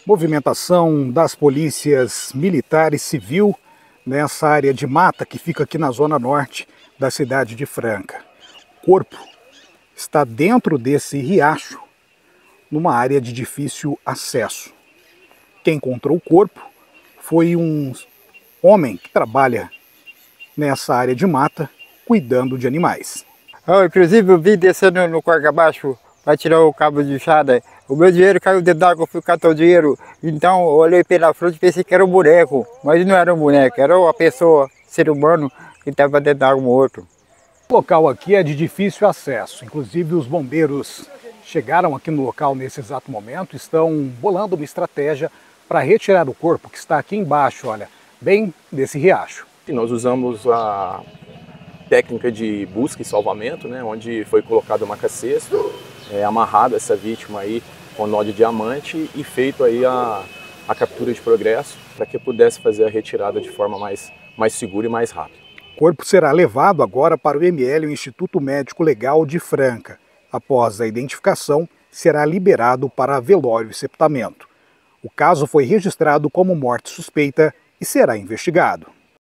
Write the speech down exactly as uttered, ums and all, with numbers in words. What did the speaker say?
Movimentação das polícias militar e civil nessa área de mata que fica aqui na zona norte da cidade de Franca. O corpo está dentro desse riacho, numa área de difícil acesso. Quem encontrou o corpo foi um homem que trabalha nessa área de mata, cuidando de animais. Eu, inclusive, eu vim descendo no corga abaixo para tirar o cabo de enxada. O meu dinheiro caiu dentro d'água, eu fui catar o dinheiro. Então eu olhei pela frente e pensei que era um boneco. Mas não era um boneco, era uma pessoa, ser humano, que estava dentro d'água morto. O local aqui é de difícil acesso. Inclusive os bombeiros chegaram aqui no local nesse exato momento, estão bolando uma estratégia para retirar o corpo que está aqui embaixo, olha, bem desse riacho. E nós usamos a técnica de busca e salvamento, né, onde foi colocado uma maca-cesto, é, amarrada essa vítima aí com nó de diamante e feito aí a, a captura de progresso para que pudesse fazer a retirada de forma mais, mais segura e mais rápida. O corpo será levado agora para o I M L, o Instituto Médico Legal de Franca. Após a identificação, será liberado para velório e sepultamento. O caso foi registrado como morte suspeita e será investigado.